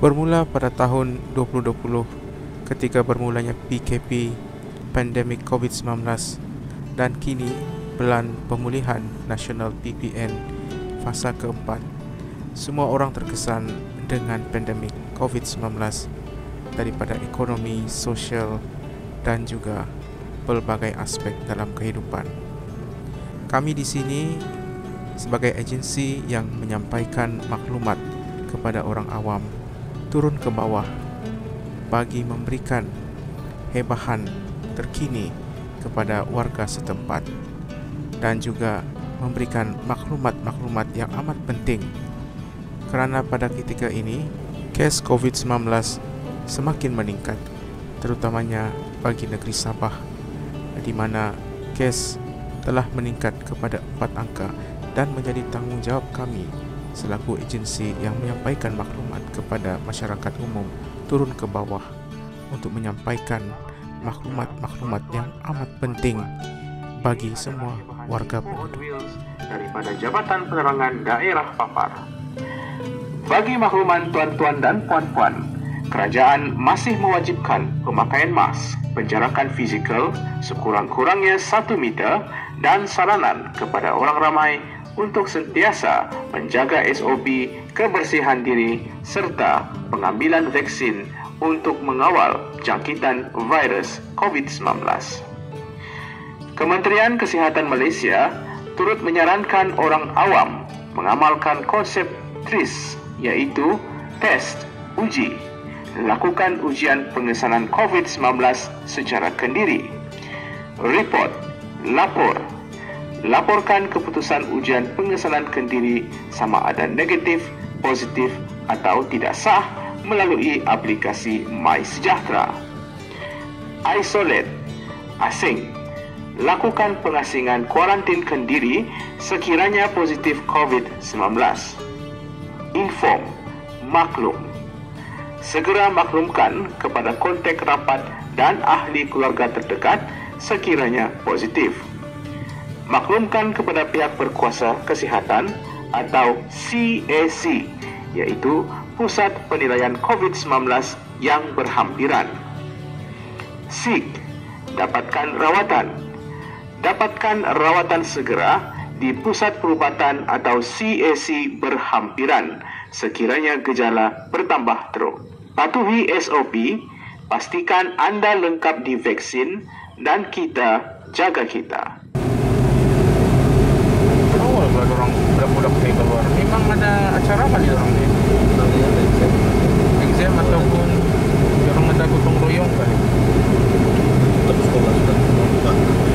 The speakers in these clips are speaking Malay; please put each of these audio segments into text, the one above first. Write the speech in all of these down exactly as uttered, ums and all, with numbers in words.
Bermula pada tahun dua ribu dua puluh ketika bermulanya P K P, pandemik covid sembilan belas, dan kini Pelan Pemulihan Nasional P P N fasa keempat, semua orang terkesan dengan pandemik covid sembilan belas daripada ekonomi, sosial dan juga pelbagai aspek dalam kehidupan. Kami di sini sebagai agensi yang menyampaikan maklumat kepada orang awam turun ke bawah bagi memberikan hebahan terkini kepada warga setempat dan juga memberikan maklumat-maklumat yang amat penting kerana pada ketika ini kes covid sembilan belas semakin meningkat, terutamanya bagi negeri Sabah, di mana kes telah meningkat kepada empat angka dan menjadi tanggungjawab kami selaku agensi yang menyampaikan maklumat kepada masyarakat umum turun ke bawah untuk menyampaikan maklumat-maklumat yang amat penting bagi semua warga penduduk daripada Jabatan Penerangan Daerah Papar. Bagi makluman tuan-tuan dan puan-puan, kerajaan masih mewajibkan pemakaian mask, penjarakan fizikal sekurang-kurangnya satu meter dan saranan kepada orang ramai untuk sentiasa menjaga S O P kebersihan diri serta pengambilan vaksin untuk mengawal jangkitan virus covid sembilan belas. Kementerian Kesihatan Malaysia turut menyarankan orang awam mengamalkan konsep TRIS, iaitu test, uji, lakukan ujian pengesalan covid sembilan belas secara kendiri, report, lapor, laporkan keputusan ujian pengesalan kendiri sama ada negatif, positif atau tidak sah melalui aplikasi MySejahtera. Isolate, asing, lakukan pengasingan kuarantin kendiri sekiranya positif covid sembilan belas. Inform, maklum, segera maklumkan kepada kontak rapat dan ahli keluarga terdekat sekiranya positif. Maklumkan kepada pihak berkuasa kesihatan atau C A C, iaitu Pusat Penilaian covid sembilan belas yang berhampiran. Seek, dapatkan rawatan. Dapatkan rawatan segera di Pusat Perubatan atau C A C berhampiran sekiranya gejala bertambah teruk. Patuhi S O P, pastikan anda lengkap divaksin dan kita jaga kita. awal kalau orang budak-budak saya keluar memang ada acara kali orang ni exam ataupun orang ada gotong royong kali tapi sekolah sudah buka.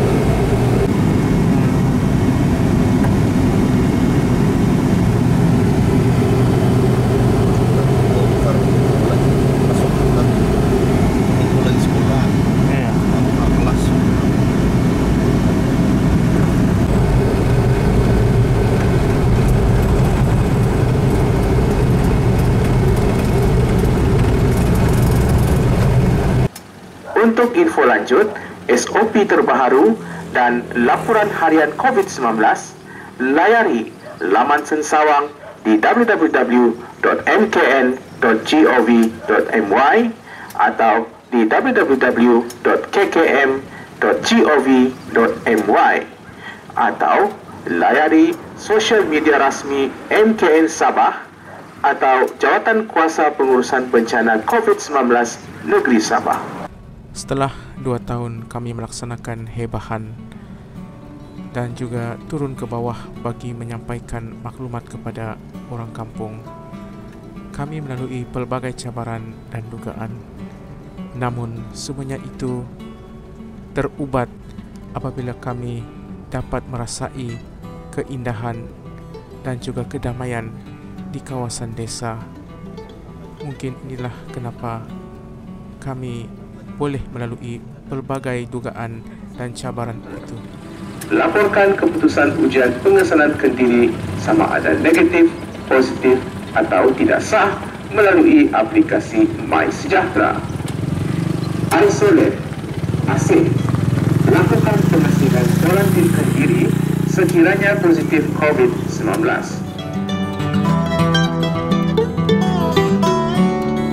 Untuk info lanjut, S O P terbaru dan laporan harian covid sembilan belas, layari laman Sensawang di w w w dot m k n dot gov dot m y atau di w w w dot k k m dot gov dot m y atau layari sosial media rasmi M K N Sabah atau Jawatan Kuasa Pengurusan Bencana covid sembilan belas Negeri Sabah. Setelah dua tahun kami melaksanakan hebahan dan juga turun ke bawah bagi menyampaikan maklumat kepada orang kampung, kami melalui pelbagai cabaran dan dugaan. Namun semuanya itu terubat apabila kami dapat merasai keindahan dan juga kedamaian di kawasan desa. Mungkin inilah kenapa kami boleh melalui pelbagai dugaan dan cabaran itu. Laporkan keputusan ujian pengesalan kendiri sama ada negatif, positif atau tidak sah melalui aplikasi MySejahtera. Isolate, asing, lakukan pengasingan kuarantin kendiri sekiranya positif covid sembilan belas.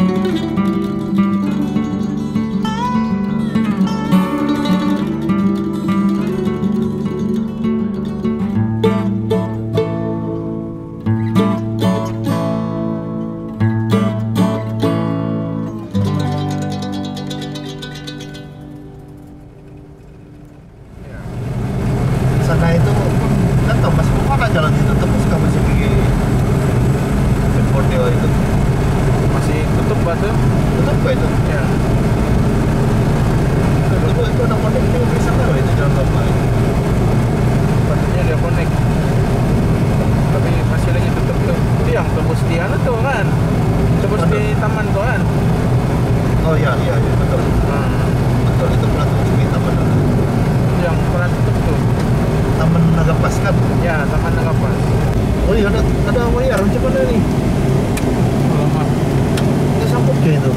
itu kan. Terus di taman tuh kan. Oh iya iya iya betul. Hmm. Betul itu pernah tutup di taman. Yang pernah tutup tuh. Taman Nagapas kan? Ya, Taman Nagapas. Oh iya ada ada wayar macam mana nih? Lama. Kita sangkut ke itu.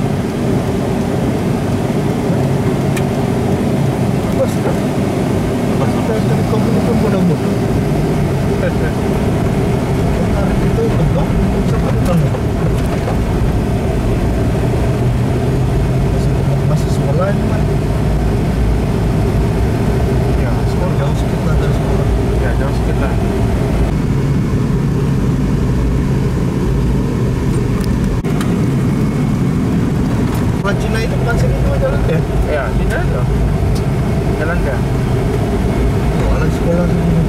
Bos kan? Bos kita cari komunikasi bodoh-bodoh. Tarik itu betul. Siapa betul? Masih masih sekolah ini man. Ya, Sekolah jauh sedikit lah dari sekolah. ya jauh sedikit lah. Sekolah Cina itu bukan sini tuh jalan ya? Ya, tidak ada. Jalan dia. Oh, ada sekolah sini.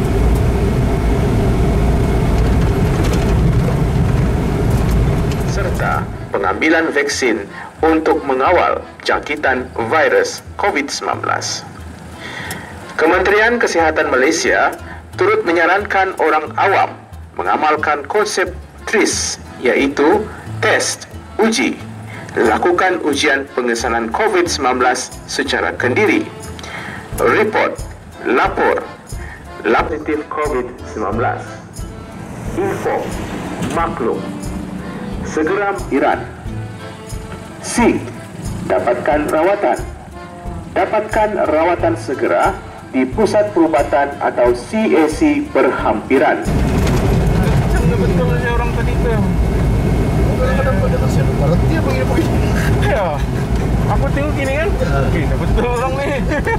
Serta pengambilan vaksin untuk mengawal jangkitan virus covid sembilan belas. Kementerian Kesihatan Malaysia turut menyarankan orang awam mengamalkan konsep TRIS, iaitu test, uji, lakukan ujian pengesanan covid sembilan belas secara kendiri, report, lapor, lab positif covid sembilan belas, info, maklum, segera Iran. C. Dapatkan rawatan. Dapatkan rawatan segera di pusat perubatan atau C A C berhampiran. Macam betul saja orang tadi tu. Kadang-kadang pada kasihan barat dia begini-begini. Ya. Aku tengok gini kan. Okey, dah betul orang ni.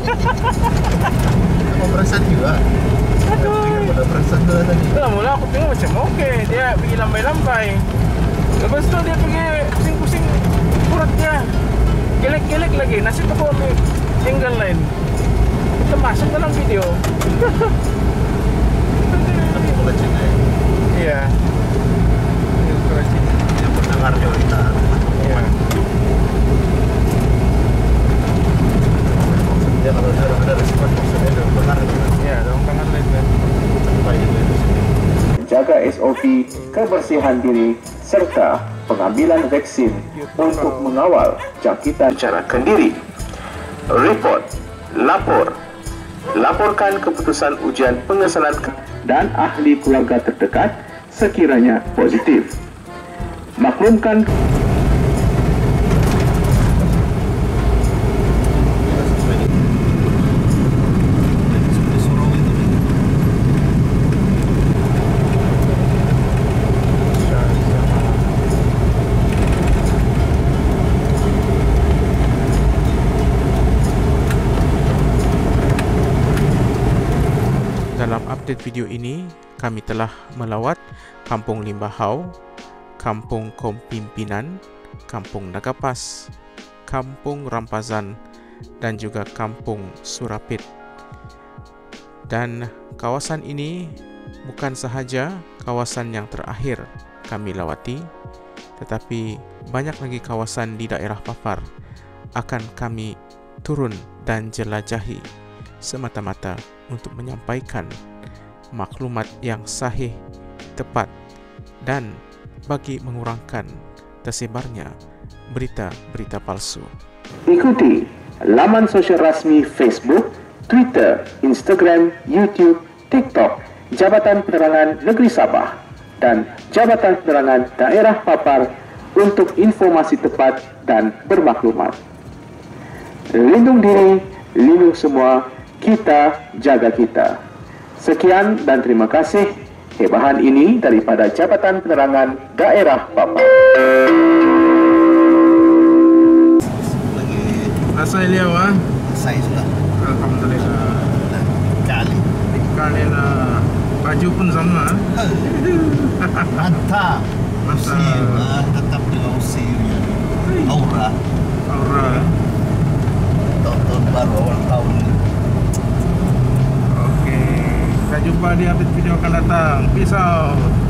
Mau perasaan juga. Aduh. Pada perasaan juga tadi. Mula-mula aku tengok macam okey, dia pergi lambai-lambai. Lepas tu dia pergi pusing-pusing perut dia. Gelek-gelek lagi. Nasib aku ambil angle lain. Kita masuk dalam video. Tapi kalau Cina ya. Iya. Ini ukuran sini. Yang pendengar kita. Iya. Maksudnya kalau dia ada respon maksudnya dia dengar gitu. Iya, dalam tangan lain kan. Baik itu. Jaga S O P kebersihan diri serta pengambilan vaksin untuk mengawal jangkitan secara kendiri. Report, lapor, laporkan keputusan ujian pengesanan dan ahli keluarga terdekat sekiranya positif. Maklumkan Dalam update video ini, kami telah melawat Kampung Limbahau, Kampung Kompimpinan, Kampung Nagapas, Kampung Rampazan, dan juga Kampung Surapit. Dan kawasan ini bukan sahaja kawasan yang terakhir kami lawati, tetapi banyak lagi kawasan di daerah Papar akan kami turun dan jelajahi semata-mata untuk menyampaikan maklumat yang sahih, tepat, dan bagi mengurangkan tersebarnya berita-berita palsu. ikuti laman sosial rasmi Facebook, Twitter, Instagram, YouTube, TikTok Jabatan Penerangan Negeri Sabah dan Jabatan Penerangan Daerah Papar untuk informasi tepat dan bermaklumat. Lindung diri, lindung semua, kita jaga kita. Sekian dan terima kasih. Hebahan ini daripada Jabatan Penerangan Daerah Papar. Lagi Rasa Eliau ah. saya sudah Alhamdulillah. kali. Kali lah. Baju pun sama. Mantap. Usia lah, tetap dengan usianya. Aura. Aura. Tahun-tahun baru awal tahun ini. Okey. Kita jumpa di update video akan datang. Peace out.